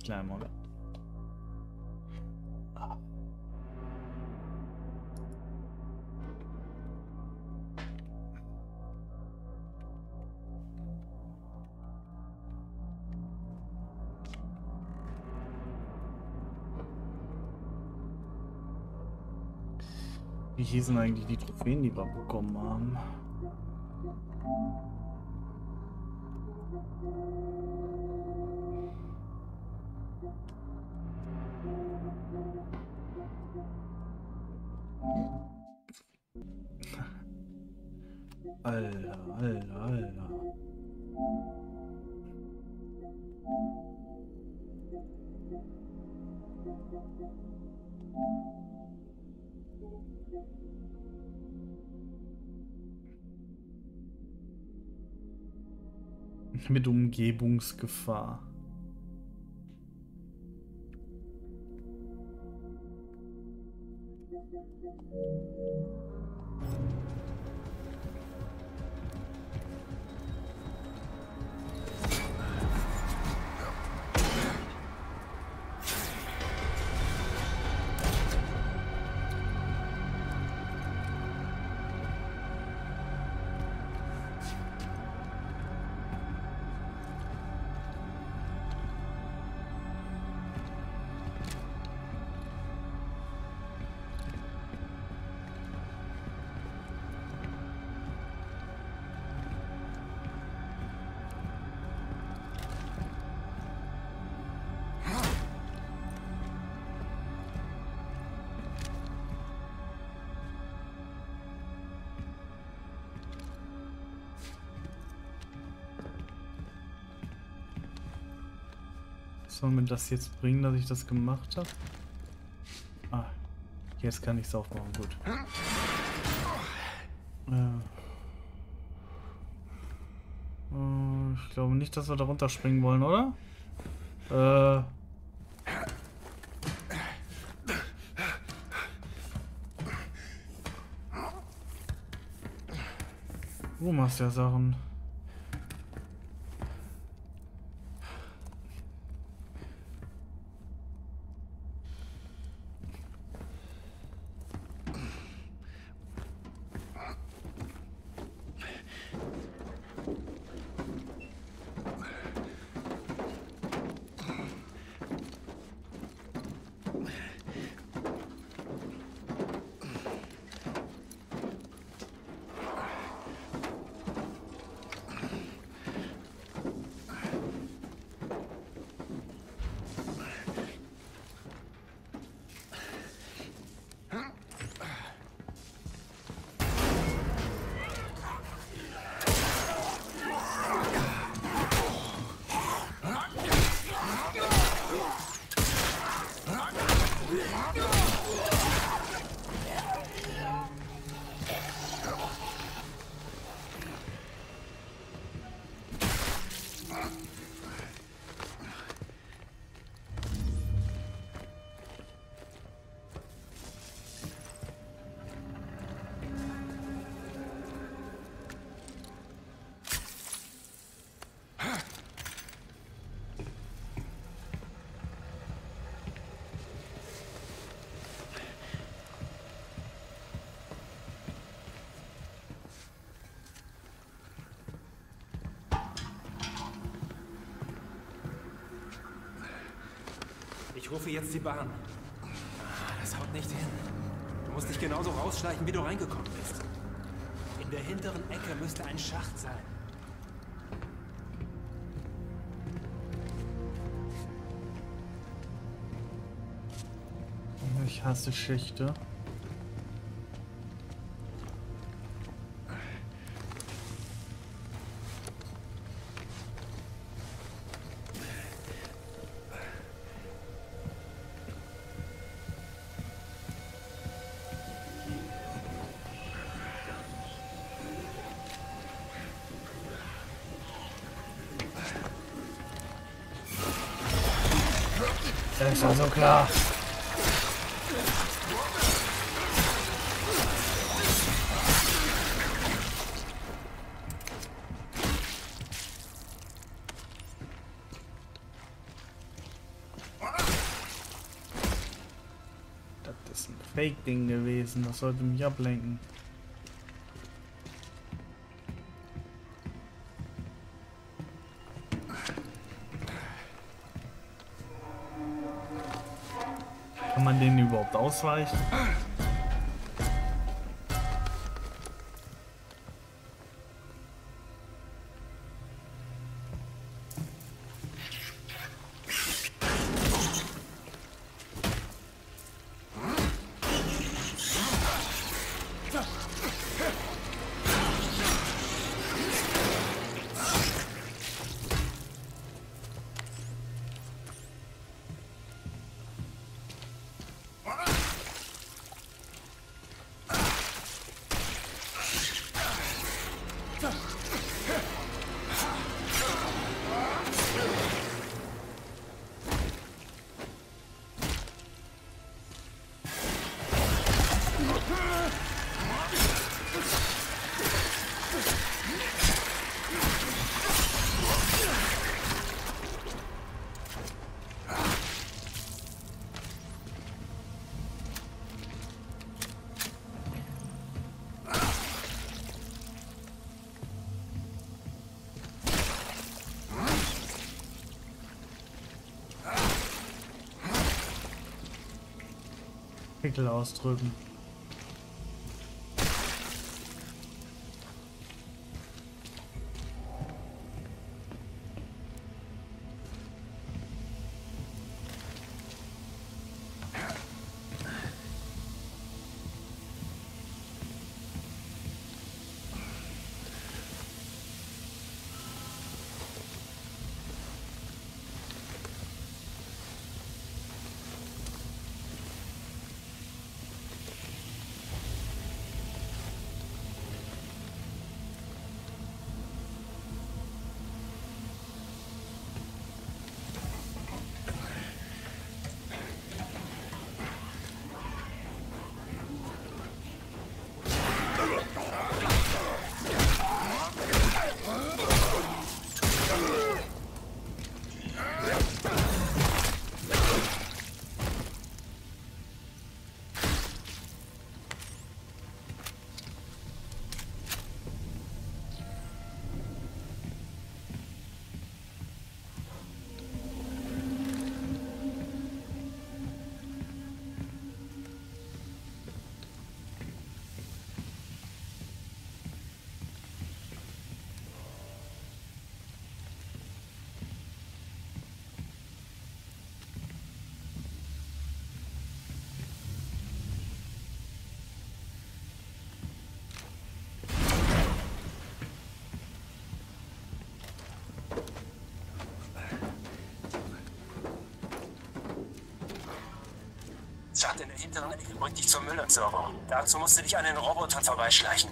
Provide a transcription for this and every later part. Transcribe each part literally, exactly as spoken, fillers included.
kleinen Moment. Wie hießen eigentlich die Trophäen, die wir bekommen haben? Alter, Alter, Alter. Mit Umgebungsgefahr. Soll mir das jetzt bringen, dass ich das gemacht habe? Ah, jetzt kann ich es aufmachen, gut. Äh, äh, ich glaube nicht, dass wir da runterspringen wollen, oder? Äh. Du machst ja Sachen. Ich rufe jetzt die Bahn. Das haut nicht hin. Du musst dich genauso rausschleichen, wie du reingekommen bist. In der hinteren Ecke müsste ein Schacht sein. Ich hasse Schächte. Das ist also klar. Fake-Ding gewesen. Das sollte mich ablenken. Kann man denen überhaupt ausweichen? Pickel ausdrücken. Schacht in der hinteren Ecke bringt dich zum Müllentsorger. Dazu musst du dich an den Robotern vorbeischleichen.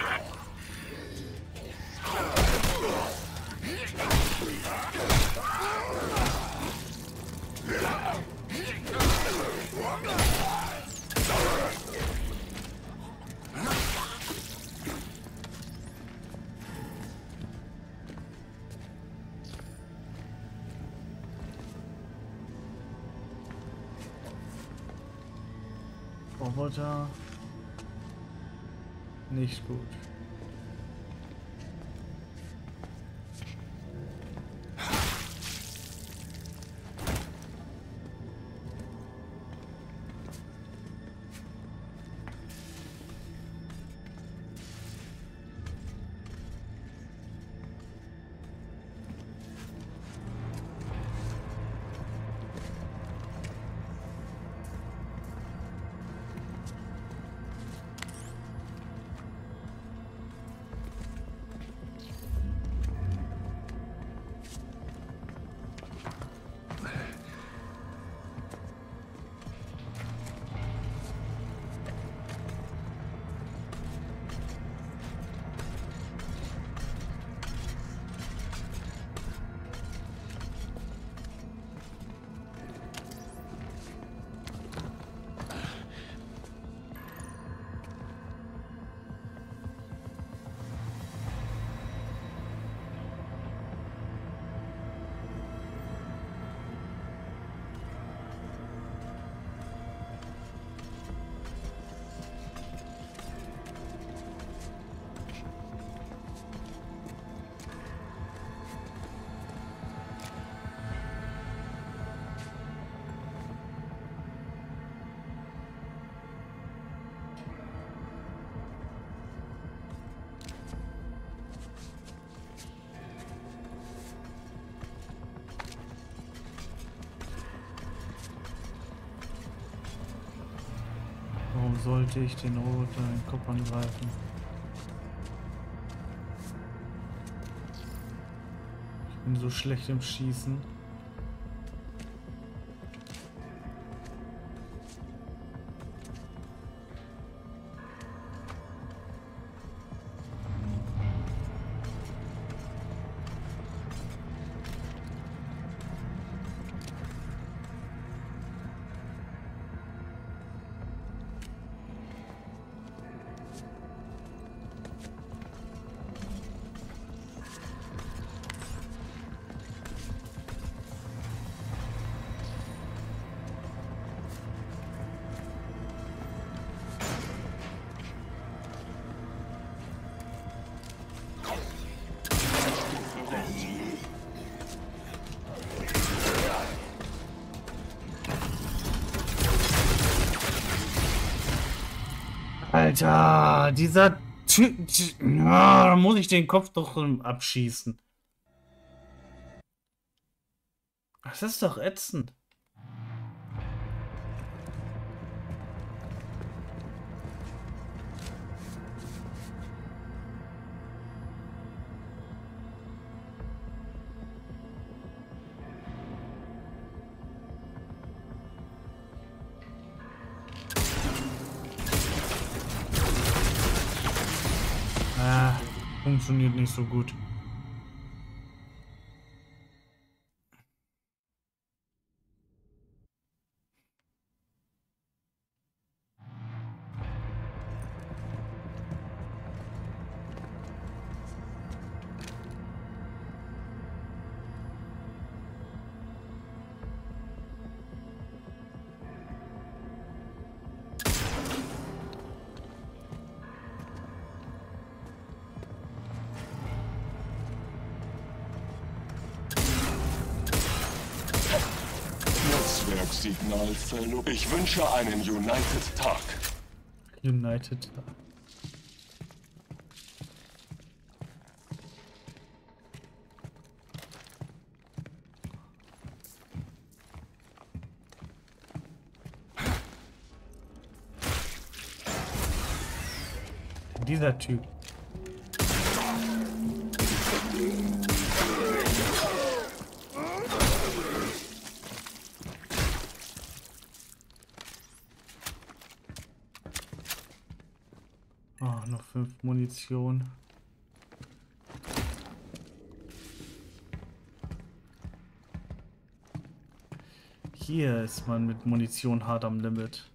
Roboter. Nicht gut. sollte ich den Roboter in den Kopf angreifen? Ich bin so schlecht im Schießen. Alter, dieser Typ. Ja, da muss ich den Kopf doch abschießen. Das ist doch ätzend. Ah, funktioniert nicht so gut. Netzwerksignal verloren. Ich wünsche einen United Tag. United Tag. Dieser Typ. Oh, noch fünf Munition. Hier ist man mit Munition hart am Limit.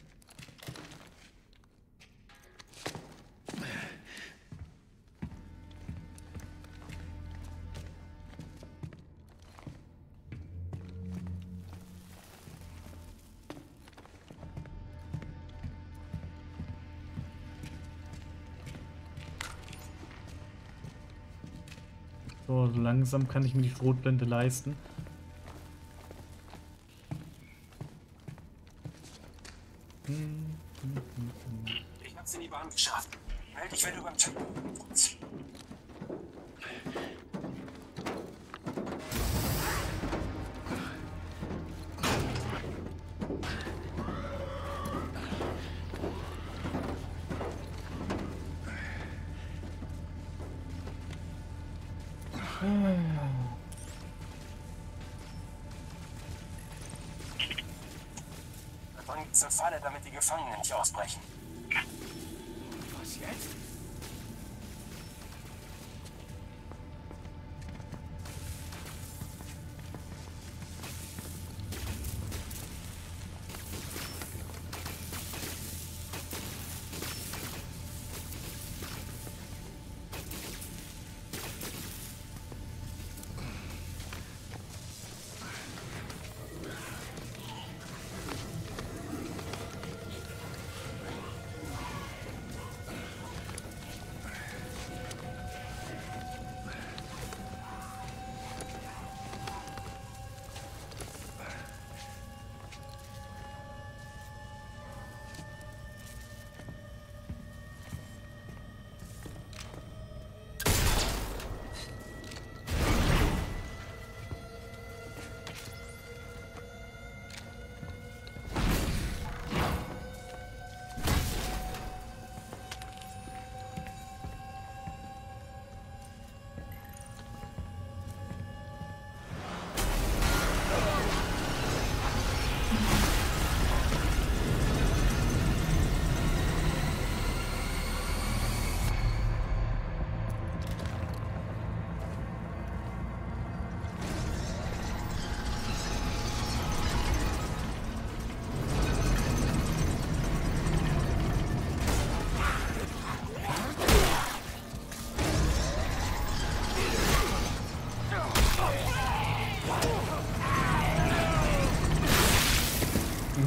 So, so langsam kann ich mir die Schrotblende leisten. Ich hab's in die Bahn geschafft. Meld dich, wenn du beim Typ bist. Bringt zur Falle, damit die Gefangenen nicht ausbrechen. Was jetzt?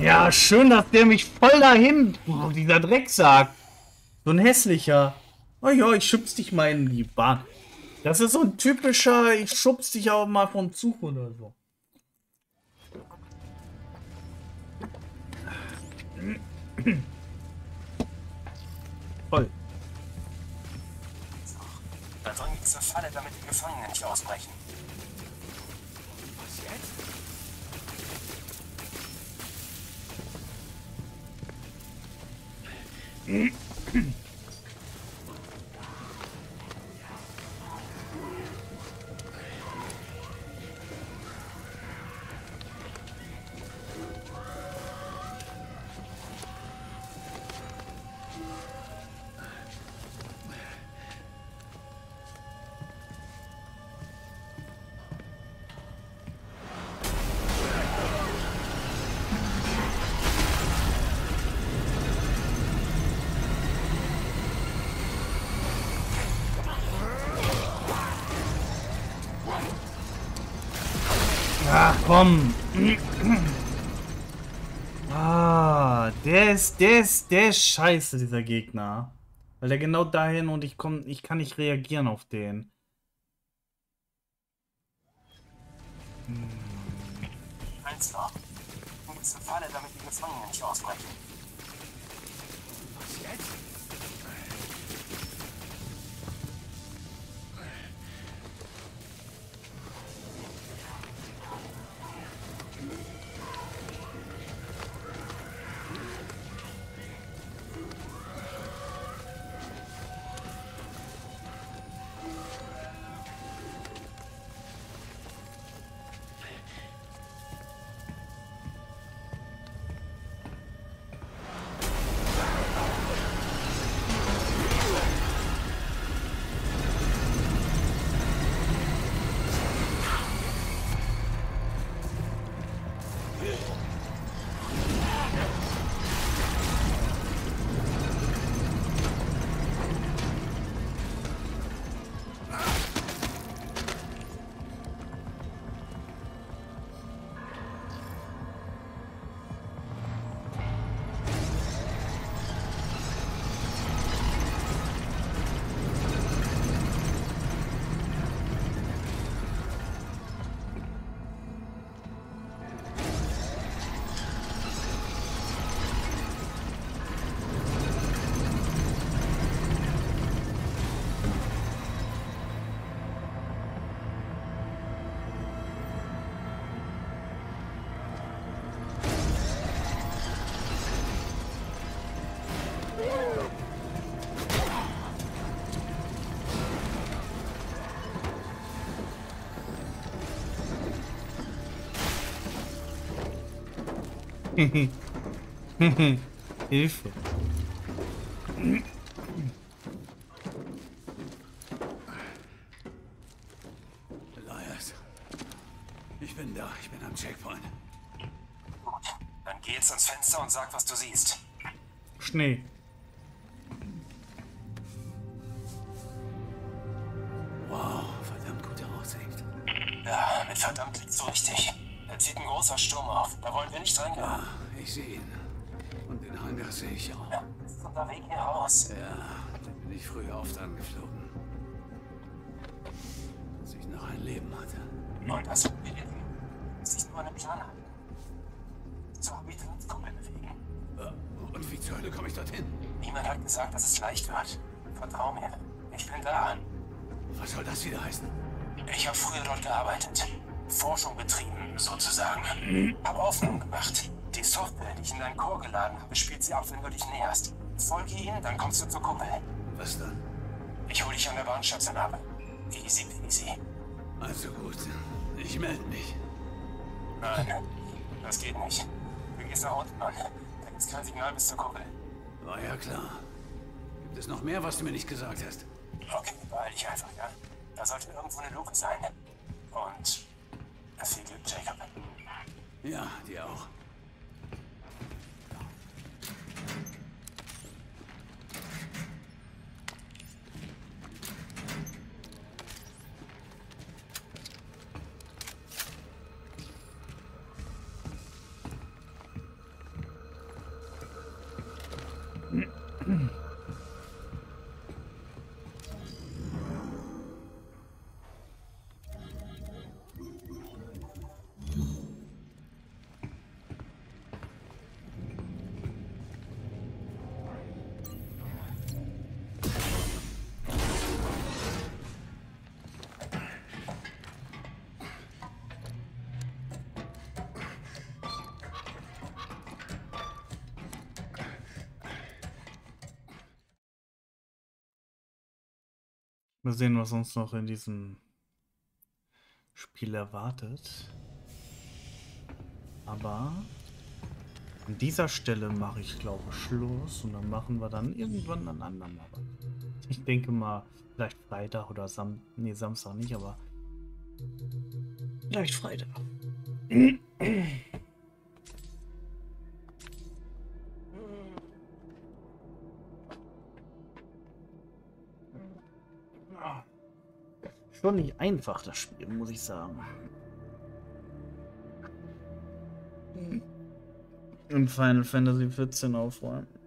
Ja, schön, dass der mich voll dahin, oh, dieser Drecksack. So ein hässlicher. Oh ja, ich schubst dich mal in die Bahn. Das ist so ein typischer, ich schubst dich auch mal vom Zug oder so. Voll. Dann drücken wir zur Falle, damit die Gefangenen nicht ausbrechen. Was jetzt? Ach komm. Ah, der ist, der ist, der ist scheiße, dieser Gegner. Weil der genau dahin und ich komm, ich kann nicht reagieren auf den. Eins noch. Du bist zur Falle, damit die Gefangenen nicht ausbrechen. Was jetzt? Hilfe. Elias, ich bin da. Ich bin am Checkpoint. Gut, dann geh jetzt ans Fenster und sag, was du siehst. Schnee. Wow, verdammt gute Aussicht. Ja, mit verdammt liegst du richtig. Da zieht ein großer Sturm auf. Da wollen wir nicht reingehen. Ja, ich sehe ihn. Und den Hangar sehe ich auch. Ja, das ist unser Weg hier raus. Ja, da bin ich früher oft angeflogen. Als ich noch ein Leben hatte. Und das wird wir Das ist nur eine Plane. Zur Habitatskuppel bewegen. Äh, Und wie zur Hölle komme ich dorthin? Niemand hat gesagt, dass es leicht wird. Vertrau mir. Ich bin da. Was soll das wieder heißen? Ich habe früher dort gearbeitet. Forschung betrieben, sozusagen. Hab Aufnahmen gemacht. Die Software, die ich in deinen Core geladen habe, spielt sie ab, wenn du dich näherst. Folge ihnen, dann kommst du zur Kuppel. Was dann? Ich hole dich an der Bahnstation ab. Easy peasy. Also gut, ich melde mich. Nein, das geht nicht. Du gehst nach unten, Mann. Da gibt's kein Signal bis zur Kuppel. War ja klar. Gibt es noch mehr, was du mir nicht gesagt hast? Okay, beeil dich einfach, ja? Da sollte irgendwo eine Luke sein. Und viel Glück, Jacob. Ja, dir auch. Mal sehen, was uns noch in diesem Spiel erwartet. Aber an dieser Stelle mache ich, glaube ich, Schluss. Und dann machen wir dann irgendwann einen anderen. Aber ich denke mal, vielleicht Freitag oder Sam... Nee, Samstag nicht, aber vielleicht Freitag. Schon nicht einfach, das Spiel, muss ich sagen. In Final Fantasy vierzehn aufräumen.